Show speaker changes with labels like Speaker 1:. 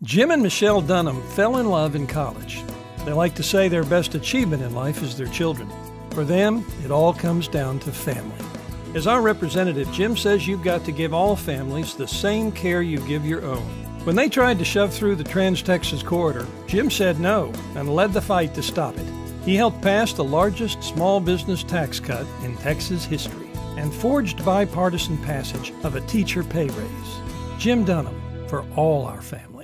Speaker 1: Jim and Michelle Dunnam fell in love in college. They like to say their best achievement in life is their children. For them, it all comes down to family. As our representative, Jim says you've got to give all families the same care you give your own. When they tried to shove through the Trans-Texas corridor, Jim said no and led the fight to stop it. He helped pass the largest small business tax cut in Texas history and forged bipartisan passage of a teacher pay raise. Jim Dunnam, for all our families.